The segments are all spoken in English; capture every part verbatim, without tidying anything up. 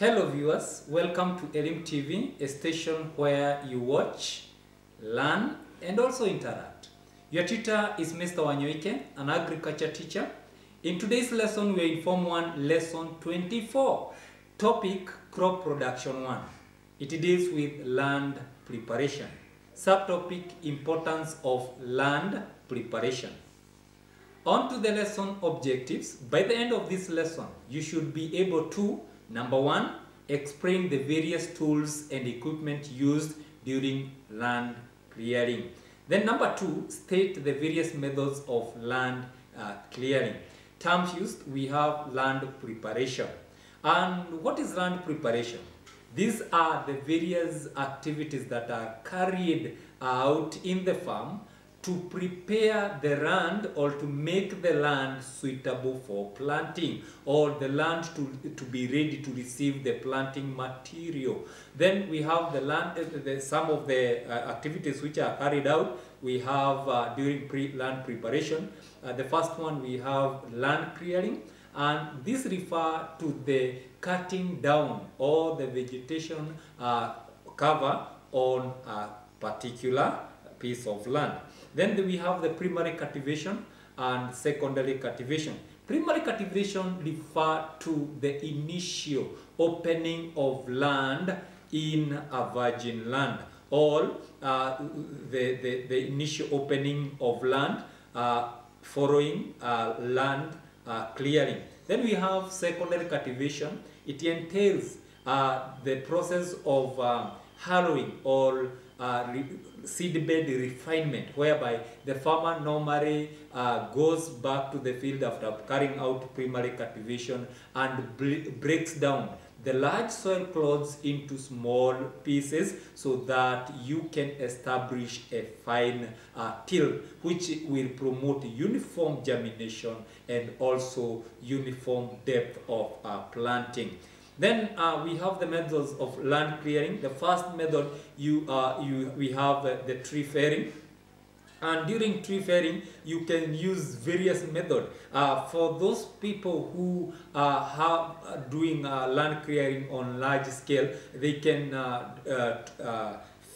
Hello viewers, welcome to Elim T V, a station where you watch, learn and also interact. Your tutor is Mister Wanyoike, an agriculture teacher. In today's lesson we are in Form one, Lesson twenty-four, topic Crop Production one. It deals with land preparation. Subtopic Importance of land preparation. On to the lesson objectives. By the end of this lesson, you should be able to number one, explain the various tools and equipment used during land clearing. Then number two, state the various methods of land uh, clearing. Terms used, we have land preparation. And what is land preparation? These are the various activities that are carried out in the farm to prepare the land or to make the land suitable for planting, or the land to, to be ready to receive the planting material. Then we have the land, uh, the, some of the uh, activities which are carried out. We have uh, during pre land preparation. Uh, the first one, we have land clearing, and this refers to the cutting down or the vegetation uh, cover on a particular piece of land. Then we have the primary cultivation and secondary cultivation. Primary cultivation refers to the initial opening of land in a virgin land, or uh, the, the, the initial opening of land uh, following uh, land uh, clearing. Then we have secondary cultivation. It entails uh, the process of uh, harrowing or uh, seedbed refinement, whereby the farmer normally uh, goes back to the field after carrying out primary cultivation and breaks down the large soil clods into small pieces so that you can establish a fine uh, till which will promote uniform germination and also uniform depth of uh, planting. Then uh, we have the methods of land clearing. The first method, you, uh, you we have uh, the tree felling. And during tree felling, you can use various methods. Uh, for those people who uh, have uh, doing uh, land clearing on large scale, they can uh, uh, uh,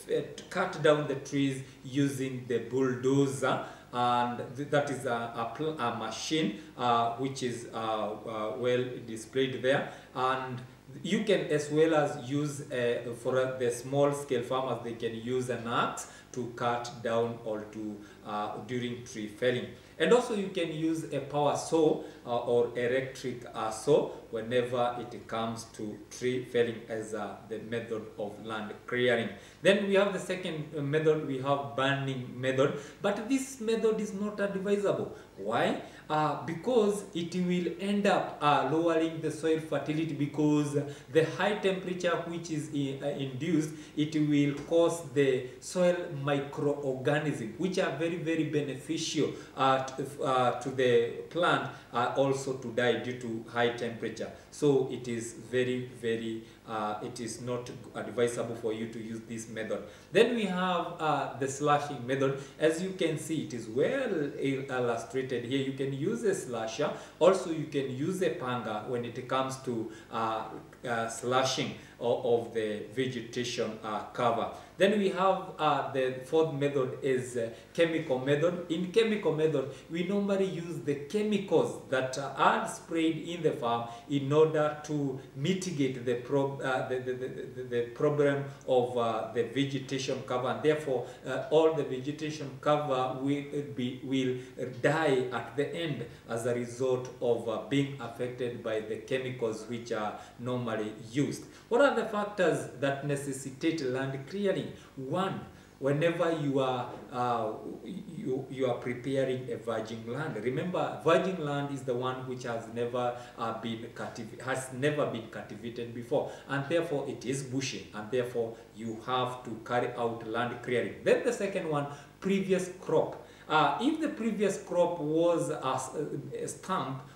cut down the trees using the bulldozer. And th that is a, a, a machine uh, which is uh, uh, well displayed there. And you can as well as use uh, for uh, the small scale farmers, they can use an axe to cut down or to uh, during tree felling. And also you can use a power saw uh, or electric uh, saw whenever it comes to tree felling as uh, the method of land clearing. Then we have the second method, we have burning method, but this method is not advisable. Why? Uh, because it will end up uh, lowering the soil fertility, because the high temperature which is in, uh, induced, it will cause the soil microorganisms which are very very beneficial uh, to, uh, to the plant uh, also to die due to high temperature. So it is very very uh, it is not advisable for you to use this method. Then we have uh, the slashing method. As you can see, it is well illustrated here. You can use a slasher, also you can use a panga when it comes to uh, uh, slashing of, of the vegetation uh, cover. Then we have uh, the fourth method is uh, chemical method. In chemical method, we normally use the chemicals that uh, are sprayed in the farm in order to mitigate the, pro uh, the, the, the, the problem of uh, the vegetation cover, and therefore uh, all the vegetation cover will be will die at the end as a result of uh, being affected by the chemicals which are normally used. What are the factors that necessitate land clearing? One, whenever you are uh, you, you are preparing a virgin land. Remember, virgin land is the one which has never uh, been cultivated, has never been cultivated before, and therefore it is bushy, and therefore you have to carry out land clearing. Then the second one, previous crop. Uh, if the previous crop was a, a stump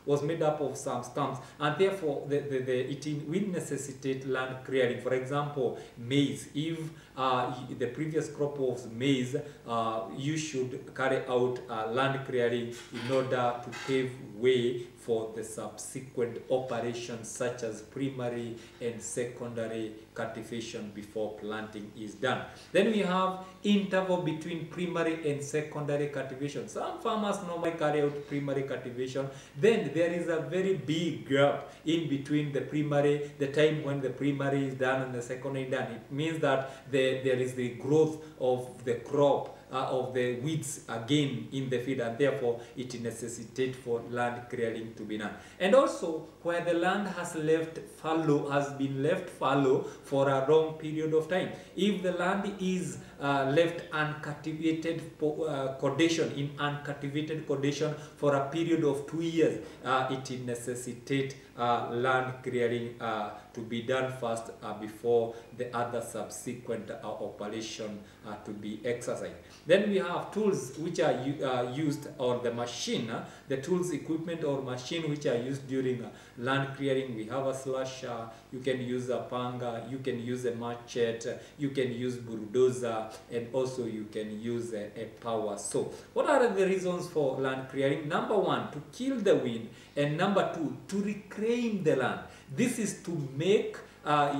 was made up of some stumps, and therefore the, the, the, it will necessitate land clearing. For example, maize. If uh, the previous crop was maize, uh, you should carry out uh, land clearing in order to pave way for the subsequent operations such as primary and secondary cultivation before planting is done. Then we have interval between primary and secondary cultivation. Some farmers normally carry out primary cultivation, then there is a very big gap in between the primary, the time when the primary is done and the secondary is done. It means that the, there is the growth of the crop Uh, of the weeds again in the field, and therefore it necessitates for land clearing to be done. And also where the land has left fallow, has been left fallow for a long period of time. If the land is uh, left uncultivated uh, condition, in uncultivated condition for a period of two years, uh, it necessitates uh, land clearing uh, to be done first uh, before the other subsequent uh, operation uh, to be exercised. Then we have tools which are uh, used, or the machine, uh, the tools, equipment or machine which are used during uh, land clearing. We have a slasher, you can use a panga, you can use a machete, you can use bulldozer, and also you can use a, a power saw. What are the reasons for land clearing? Number one, to kill the wind, and number two, to reclaim the land. This is to make uh,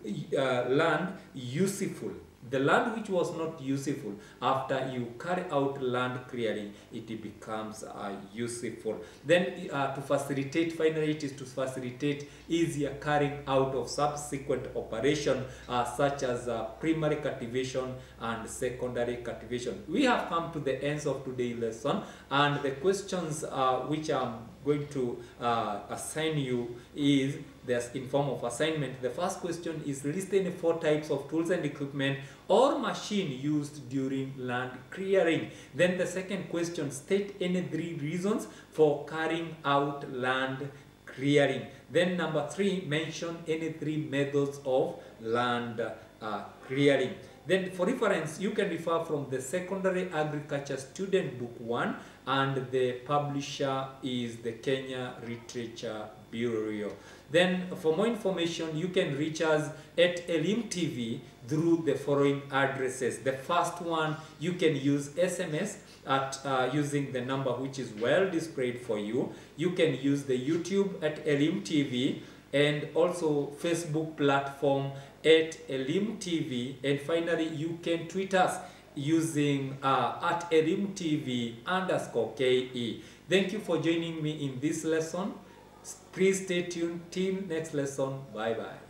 uh, land useful. The land which was not useful, after you carry out land clearing, it becomes uh, useful. Then uh, to facilitate, finally it is to facilitate easier carrying out of subsequent operation uh, such as uh, primary cultivation and secondary cultivation. We have come to the ends of today's lesson, and the questions uh, which I'm going to uh, assign you is there's in form of assignment. The first question is, list any four types of tools and equipment or machine used during land clearing. Then the second question, state any three reasons for carrying out land clearing. Then number three, mention any three methods of land uh, clearing. Then for reference, you can refer from the Secondary Agriculture Student Book one, and the publisher is the Kenya Literature Bureau. Then for more information, you can reach us at Elim T V through the following addresses. The first one, you can use S M S at uh, using the number which is well displayed for you. You can use the YouTube at Elim T V, and also Facebook platform at Elim T V, and finally you can tweet us using uh, at Elim T V underscore K E. Thank you for joining me in this lesson. Please stay tuned till next lesson. Bye bye.